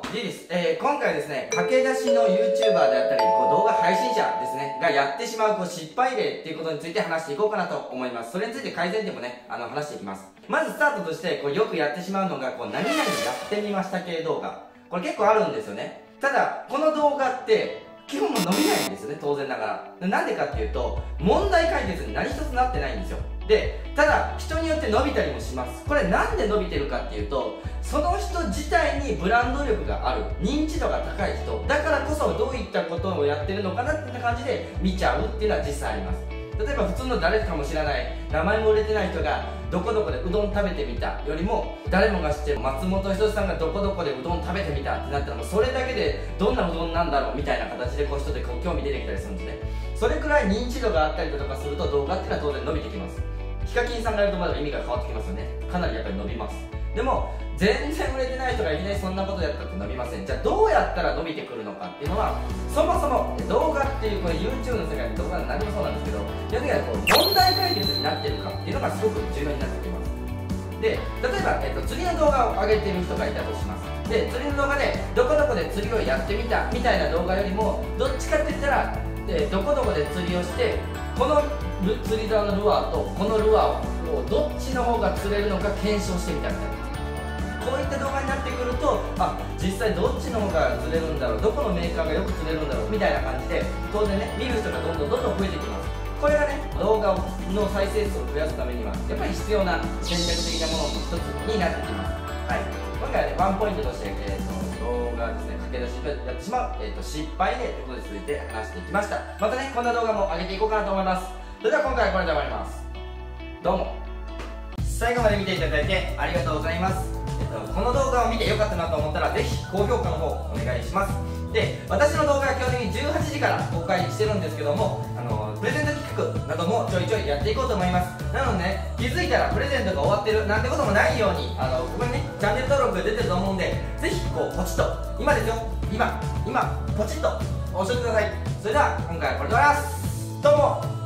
いいです。今回ですね、駆け出しの YouTuber であったり、動画配信者ですね、がやってしまう失敗例っていうことについて話していこうかなと思います。それについて改善点もね、話していきます。まずスタートとして、よくやってしまうのが、何々やってみました系動画。これ結構あるんですよね。ただ、この動画って、基本も伸びないんですよね、当然ながら。なんでかっていうと、問題解決に何一つなってないんですよ。で、ただ、人によって伸びたりもします。これなんで伸びてるかっていうと、その人自体にブランド力がある、認知度が高い人、だからこそどういったことをやってるのかなって感じで見ちゃうっていうのは実際あります。例えば普通の誰かも知らない、名前も売れてない人がどこどこでうどん食べてみたよりも、誰もが知ってる松本人志さんがどこどこでうどん食べてみたってなったら、もうそれだけでどんなうどんなんだろうみたいな形で人で興味出てきたりするんですね。それくらい認知度があったりとかすると動画っていうのは当然伸びてきます。ヒカキンさんがやるとまだ意味が変わってきますよね。かなりやっぱり伸びます。でも全然売れてない人がいきなりそんなことやったって伸びません。じゃあどうやったら伸びてくるのかっていうのは、そもそも動画っていうYouTube の世界の動画は何もそうなんですけど、逆に問題解決になってるかっていうのがすごく重要になってきます。で、例えば、釣りの動画を上げてる人がいたとします。で、釣りの動画でどこどこで釣りをやってみたみたいな動画よりも、どっちかって言ったらどこどこで釣りをして、この釣り竿のルアーとこのルアーをどっちの方が釣れるのか検証してみたみたいな、こういった動画になってくると、実際どっちの方が釣れるんだろう、どこのメーカーがよく釣れるんだろうみたいな感じで、当然ね、見る人がどんどん増えてきます。これがね、動画の再生数を増やすためにはやっぱり必要な戦略的なものの一つになってきます。はい、今回はね、ワンポイントとして、動画ですね、駆け出しでやってしまう、失敗例ということについて話していきました。またね、こんな動画も上げていこうかなと思います。それでは今回はこれで終わります。どうも最後まで見ていただいてありがとうございます。この動画を見てよかったなと思ったら、ぜひ高評価の方お願いします。で、私の動画は基本的に18時から公開してるんですけども、プレゼント企画などもちょいちょいやっていこうと思います。なのでね、気づいたらプレゼントが終わってるなんてこともないように、ここにね、チャンネル登録が出てると思うんで、ぜひポチッと、今ですよ、今ポチッと押してください。それでは今回はこれで終わります。どうも。